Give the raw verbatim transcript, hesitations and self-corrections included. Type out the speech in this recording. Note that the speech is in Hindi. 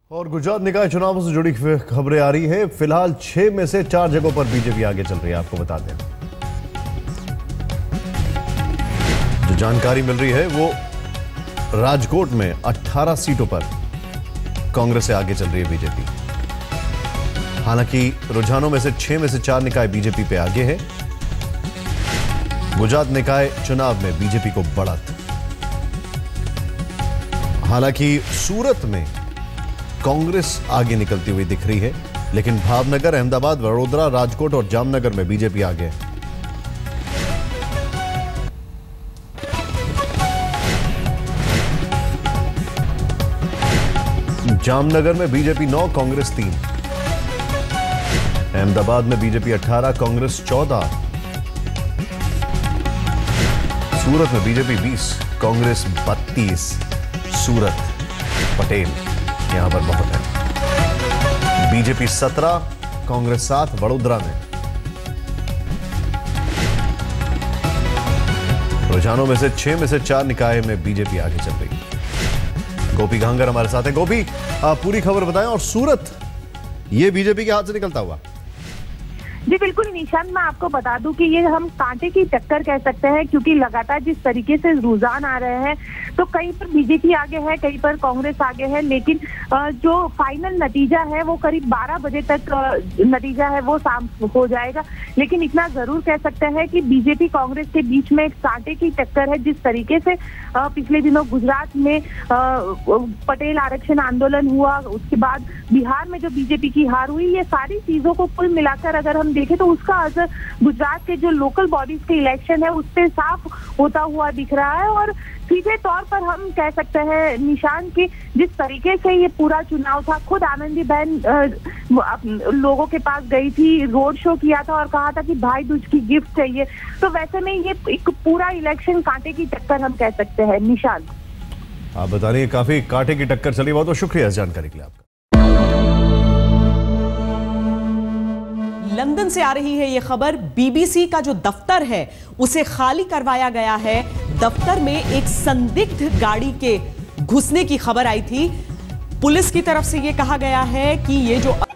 और गुजरात निकाय चुनावों से जुड़ी खबरें आ रही है। फिलहाल छह में से चार जगहों पर बीजेपी आगे चल रही है। आपको बता दें, जो जानकारी मिल रही है वो राजकोट में अठारह सीटों पर कांग्रेस से आगे चल रही है बीजेपी। हालांकि रुझानों में से छह में से चार निकाय बीजेपी पे आगे है। गुजरात निकाय चुनाव में बीजेपी को बढ़त। हालांकि सूरत में कांग्रेस आगे निकलती हुई दिख रही है, लेकिन भावनगर, अहमदाबाद, वडोदरा, राजकोट और जामनगर में बीजेपी आगे है। जामनगर में बीजेपी नौ, कांग्रेस तीन। अहमदाबाद में बीजेपी अठारह, कांग्रेस चौदह। सूरत में बीजेपी बीस, कांग्रेस बत्तीस। सूरत, पटेल यहां पर बहुत है। बीजेपी सत्रह, कांग्रेस सात। वडोदरा में रुझानों में से छह में से चार निकाय में बीजेपी आगे चल रही है। गोपी गांगर हमारे साथ हैं। गोपी, आप पूरी खबर बताएं। और सूरत, ये बीजेपी के हाथ से निकलता हुआ। जी बिल्कुल निशांत, मैं आपको बता दूं कि ये हम कांटे की टक्कर कह सकते हैं, क्योंकि लगातार जिस तरीके से रुझान आ रहे हैं तो कहीं पर बीजेपी आगे है, कहीं पर कांग्रेस आगे है, लेकिन जो फाइनल नतीजा है वो करीब बारह बजे तक नतीजा है वो शाम हो जाएगा। लेकिन इतना जरूर कह सकते हैं कि बीजेपी कांग्रेस के बीच में एक कांटे की टक्कर है। जिस तरीके से पिछले दिनों गुजरात में पटेल आरक्षण आंदोलन हुआ, उसके बाद बिहार में जो बीजेपी की हार हुई, ये सारी चीजों को कुल मिलाकर अगर हम देखें तो उसका असर गुजरात के जो लोकल बॉडीज के इलेक्शन है उस पर साफ होता हुआ दिख रहा है। और सीधे तौर पर हम कह सकते हैं निशान की जिस तरीके से ये पूरा चुनाव था, खुद आनंदीबेन लोगों के पास गई थी, रोड शो किया था और कहा था कि भाई दूज की गिफ्ट चाहिए। तो वैसे में ये एक पूरा इलेक्शन कांटे की टक्कर हम कह सकते हैं। निशान, आप बता रही है काफी कांटे की टक्कर चली। बहुत बहुत शुक्रिया इस जानकारी के लिए आपका। लंदन से आ रही है ये खबर। बीबीसी का जो दफ्तर है उसे खाली करवाया गया है। दफ्तर में एक संदिग्ध गाड़ी के घुसने की खबर आई थी। पुलिस की तरफ से ये कहा गया है कि ये जो